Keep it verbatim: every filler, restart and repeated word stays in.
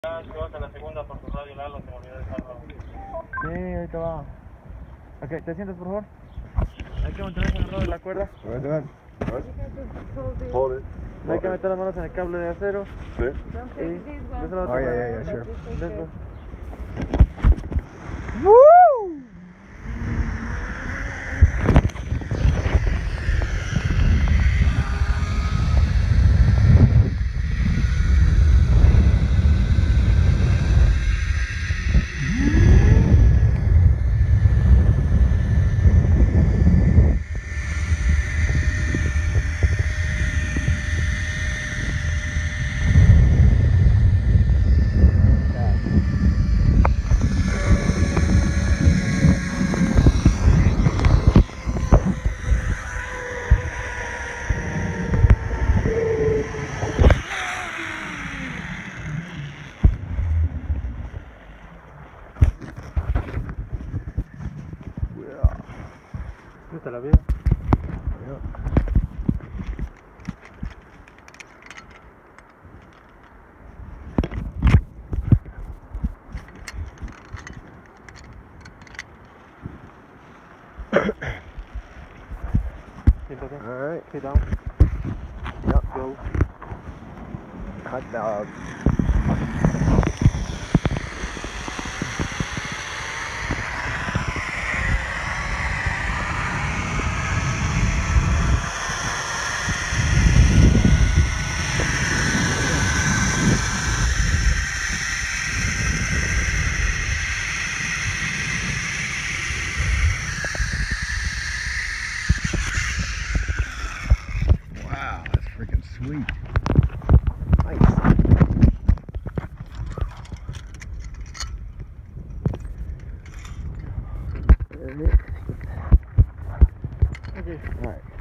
Creo que la segunda por tu radio, Lalo, se me olvidó dejarlo. Sí, ahorita va. Ok, ¿te sientas por favor? Hay que mantenerse agarrado de la cuerda. Right there. Right. Hold it. Hay que meter las manos en el cable de acero. Sí. Y de ese lado Oh, yeah, también. yeah, yeah, sure. Let's go. Woo! ¿Viste la vida? Alright. Sit down. Yep. Go. Hot dog. Wow, that's freaking sweet. Nice. Okay. All right.